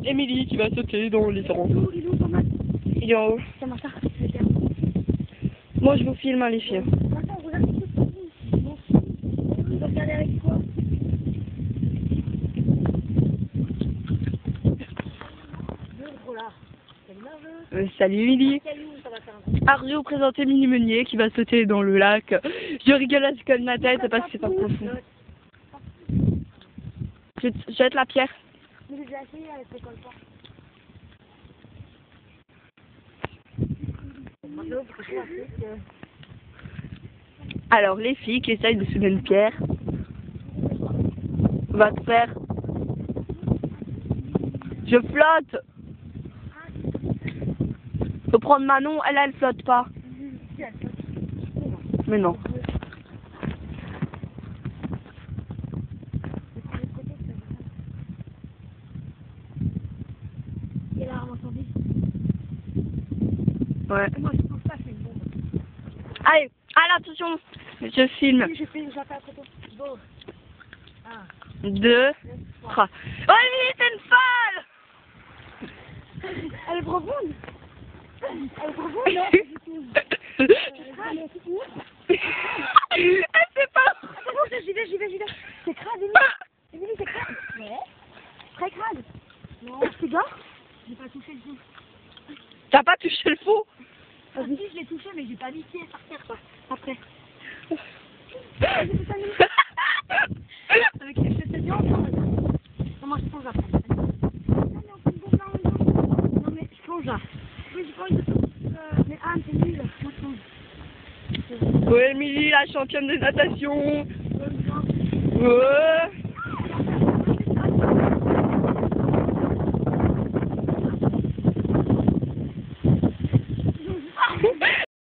Émilie qui va sauter dans les torrents. Il est où, Thomas? Il est en haut. Ça m'a fait super. Moi je vous filme, hein, les filles. Attends, regarde tout ce que bon. On va regarder avec quoi? Salut Émilie. Alors je vais vous présenter Émilie Meunier qui va sauter dans le lac. Je rigole à ce que de ma tête parce que c'est pas profond. Je jette la pierre. Mais j'ai déjà essayé avec l'école pas. Alors les filles qui essayent de soulever une pierre va te faire. Je flotte. Faut prendre Manon, elle flotte pas. Mais non. Et là, on entendait. Ouais. Moi, je pense pas que c'est une bombe. Allez, attention, je filme. J'ai fait la photo. Bon. 2, 3. Oh Émilie, c'est une folle. Elle est profonde. Elle est profonde, non? C'est fini. Elle sait pas. Attends, j'y vais. C'est crade, Émilie. Émilie, c'est crade. Ouais. Très crade. Non, c'est gars. J'ai pas touché le fou. T'as pas touché le faux? Ah, si, je l'ai touché, mais j'ai pas mis pied par terre, quoi. Après. Avec les cheveux de viande, non, moi je plonge après. Non, mais je plonge là. Oui, j'ai pas envie de... Mais Anne, c'est nul. Moi, je plonge. Ouais, Émilie, la championne de natation. Ouais.